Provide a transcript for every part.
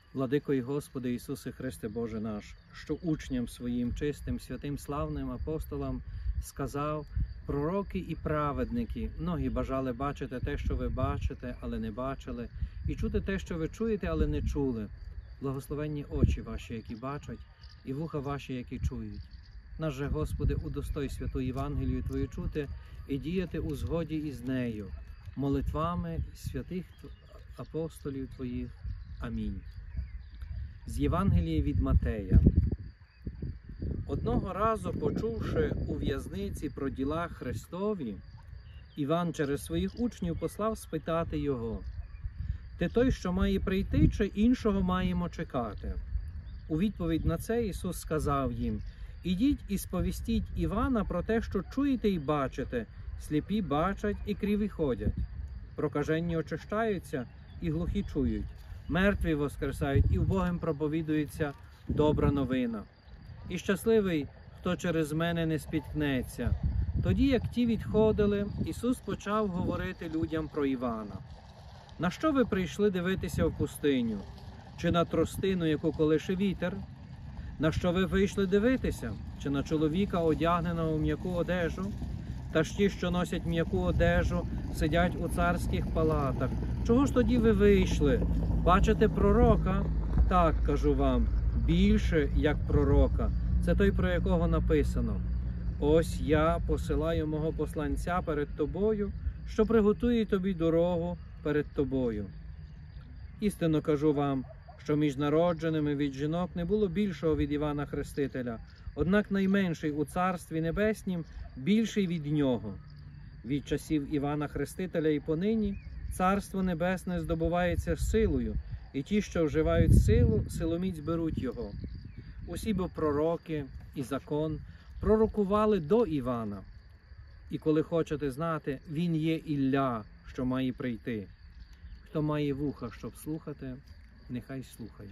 Владико і Господи Ісусе Христе Боже наш, що учням своїм чистим, святим, славним апостолам сказав: пророки і праведники, многі бажали бачити те, що ви бачите, але не бачили, і чути те, що ви чуєте, але не чули. Благословенні очі ваші, які бачать, і вуха ваші, які чують. Наш же, Господи, удостой святу Євангелію Твою чути і діяти у згоді із нею, молитвами святих апостолів Твоїх. Амінь. З Євангелії від Матея. Одного разу, почувши у в'язниці про діла Христові, Іван через своїх учнів послав спитати його: «Ти той, що має прийти, чи іншого маємо чекати?» У відповідь на це Ісус сказав їм: «Ідіть і сповістіть Івана про те, що чуєте і бачите, сліпі бачать і криві ходять, прокажені очищаються і глухі чують, мертві воскресають і вбогим проповідується добра новина. І щасливий, хто через мене не спіткнеться». Тоді, як ті відходили, Ісус почав говорити людям про Івана. «На що ви прийшли дивитися в пустиню? Чи на тростину, яку колише вітер? На що ви вийшли дивитися? Чи на чоловіка, одягненого в м'яку одежу? Та ж ті, що носять м'яку одежу, сидять у царських палатах. Чого ж тоді ви вийшли? Бачите пророка? Так, кажу вам, більше, як пророка. Це той, про якого написано: ось я посилаю мого посланця перед тобою, що приготує тобі дорогу перед тобою. Істинно кажу вам, що між народженими від жінок не було більшого від Івана Хрестителя, однак найменший у Царстві Небеснім більший від нього. Від часів Івана Хрестителя і понині Царство Небесне здобувається силою, і ті, що вживають силу, силоміць беруть його. Усі бо пророки і закон пророкували до Івана. І коли хочете знати, він є Ілля, що має прийти. Хто має вуха, щоб слухати, нехай слухає.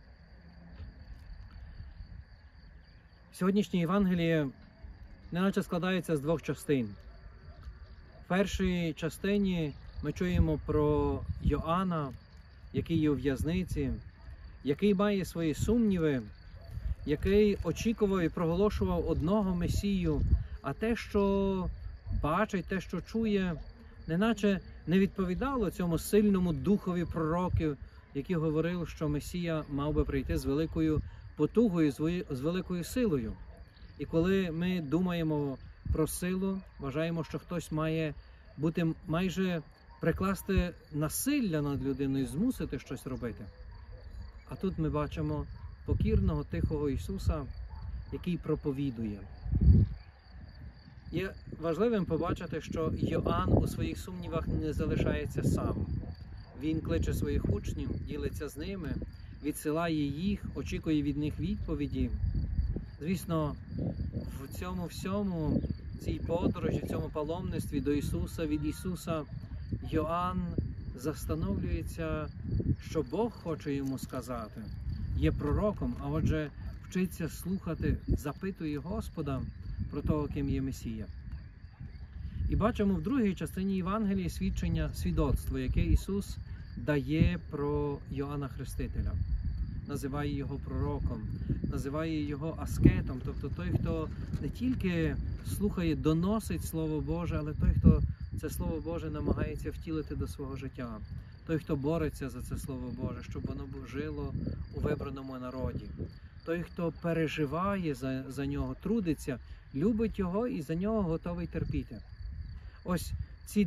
Сьогоднішнє Євангеліє неначе складається з двох частин. В першій частині ми чуємо про Йоанна, який є у в'язниці, який має свої сумніви, який очікував і проголошував одного Месію, а те, що бачить, те, що чує, неначе не відповідало цьому сильному духові пророків, які говорили, що Месія мав би прийти з великою потугою, з великою силою. І коли ми думаємо про силу, вважаємо, що хтось має бути майже прикласти насилля над людиною, змусити щось робити. А тут ми бачимо покірного, тихого Ісуса, який проповідує. Є важливим побачити, що Йоанн у своїх сумнівах не залишається сам. Він кличе своїх учнів, ділиться з ними, відсилає їх, очікує від них відповіді. Звісно, в цьому всьому, цій подорожі, в цьому паломництві до Ісуса, від Ісуса, Йоанн застановлюється, що Бог хоче йому сказати. Є пророком, а отже вчиться слухати, запитує Господа про того, ким є Месія. І бачимо в другій частині Євангелії свідоцтво, яке Ісус дає про Йоанна Хрестителя. Називає його пророком, називає його аскетом, тобто той, хто не тільки слухає, доносить Слово Боже, але той, хто це Слово Боже намагається втілити до свого життя. Той, хто бореться за це Слово Боже, щоб воно жило у вибраному народі. Той, хто переживає за нього, трудиться, любить його і за нього готовий терпіти. Ось ці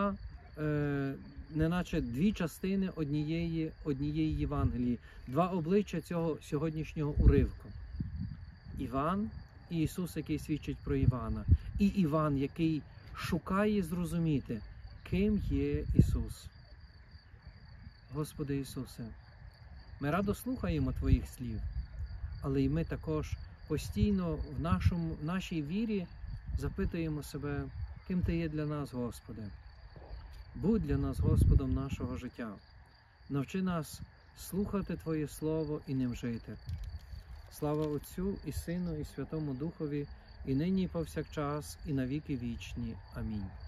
неначе дві частини однієї Євангелії, два обличчя цього сьогоднішнього уривку. Іван і Ісус, який свідчить про Івана. І Іван, який шукає зрозуміти, ким є Ісус. Господи Ісусе, ми радо слухаємо Твоїх слів, але й ми також постійно в нашій вірі запитуємо себе, ким Ти є для нас, Господи. Будь для нас Господом нашого життя. Навчи нас слухати Твоє Слово і ним жити. Слава Отцю і Сину і Святому Духові, і нині і повсякчас, і на віки вічні. Амінь.